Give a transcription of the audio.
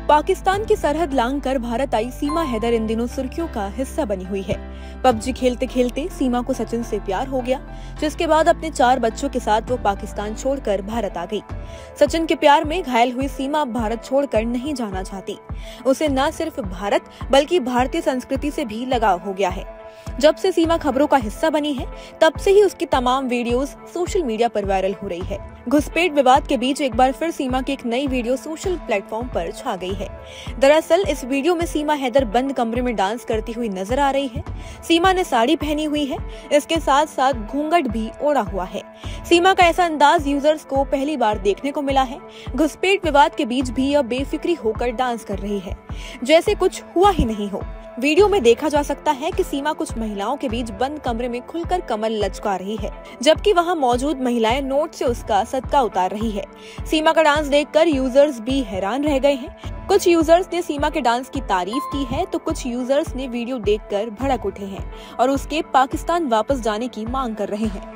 पाकिस्तान की सरहद लांघकर भारत आई सीमा हैदर इन दिनों सुर्खियों का हिस्सा बनी हुई है। पबजी खेलते खेलते सीमा को सचिन से प्यार हो गया, जिसके बाद अपने 4 बच्चों के साथ वो पाकिस्तान छोड़कर भारत आ गई। सचिन के प्यार में घायल हुई सीमा अब भारत छोड़कर नहीं जाना चाहती। उसे न सिर्फ भारत बल्कि भारतीय संस्कृति से भी लगाव हो गया है। जब से सीमा खबरों का हिस्सा बनी है, तब से ही उसकी तमाम वीडियोस सोशल मीडिया पर वायरल हो रही है। घुसपैठ विवाद के बीच एक बार फिर सीमा की एक नई वीडियो सोशल प्लेटफॉर्म पर छा गई है। दरअसल इस वीडियो में सीमा हैदर बंद कमरे में डांस करती हुई नजर आ रही है। सीमा ने साड़ी पहनी हुई है, इसके साथ साथ घूंघट भी ओढ़ा हुआ है। सीमा का ऐसा अंदाज यूजर्स को पहली बार देखने को मिला है। घुसपैठ विवाद के बीच भी यह बेफिक्री होकर डांस कर रही है, जैसे कुछ हुआ ही नहीं हो। वीडियो में देखा जा सकता है कि सीमा कुछ महिलाओं के बीच बंद कमरे में खुलकर कमर लचका रही है, जबकि वहां मौजूद महिलाएं नोट से उसका सदका उतार रही है। सीमा का डांस देखकर यूजर्स भी हैरान रह गए हैं। कुछ यूजर्स ने सीमा के डांस की तारीफ की है, तो कुछ यूजर्स ने वीडियो देखकर भड़क उठे हैं और उसके पाकिस्तान वापस जाने की मांग कर रहे हैं।